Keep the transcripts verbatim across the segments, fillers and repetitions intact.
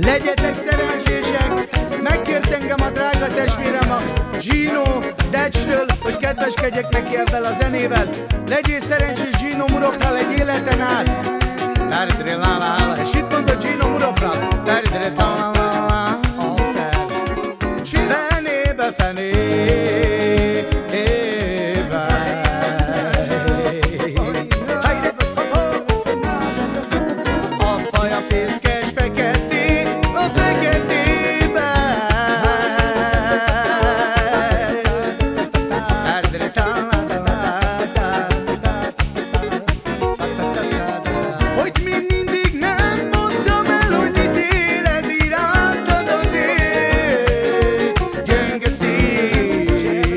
Legyetek szerencsések, megkért engem a drága testvérem a Gino Decsről, hogy kedveskedjek neki ebben a zenével. Legyél szerencsés Gino Muropral egy életen át. És itt mondod Gino Muropral. Fenébe, fenébe. A pajafészkes feketé, a feketébe. Hogy még mindig nem mondtam el, hogy mit érez irántad az ég. Gyönge szív.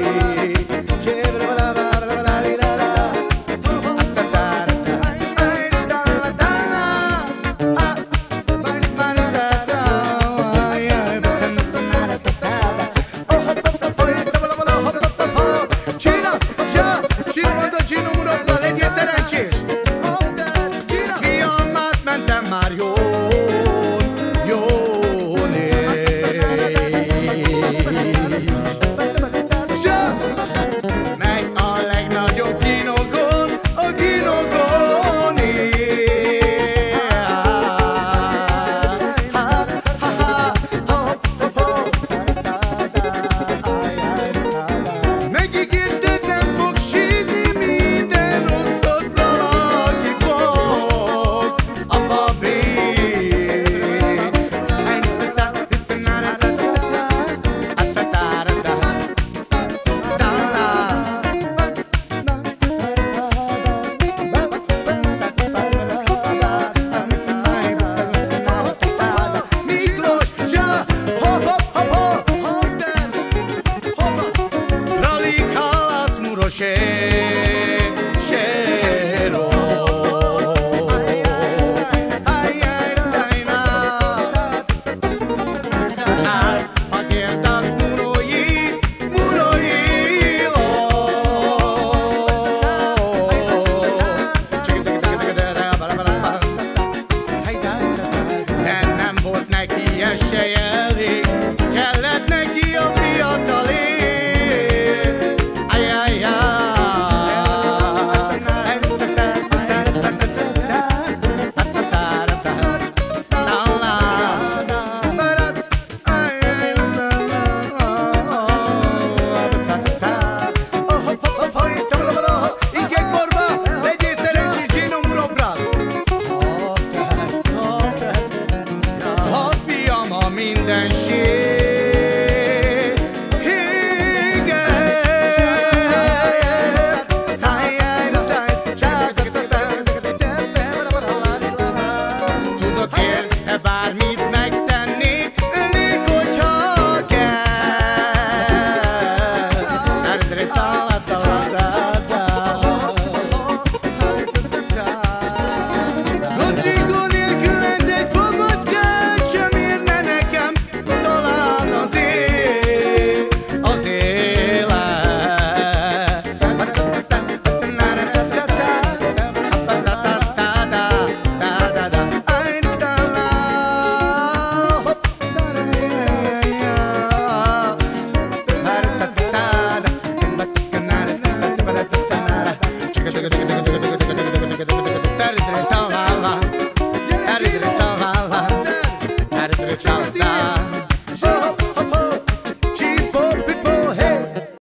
Gino Muropral, legyél szerencsés! Fiam, átmentem már jól, jól és megy a legnagyobb ginogon, a ginogon megígérted, nem fog sírni, minden rosszodra laki fog a babé. Miklós, zsa, hop, hop, hop, hop, hopster, hoppa. Ralik halász murosé, séro. Ha kérdaz murói, murói, de nem volt neki esélye elég, kellett neki a fiatalé. Legyél szerencsés Gino Muropral. Ha fiam, a mindenség. Tudod, érte bármit megtenni, elég, hogyha kell. Rodrigo nélkül egy fogadkát sem érne nekem, talán az ég, az élet. Ciao, ciao.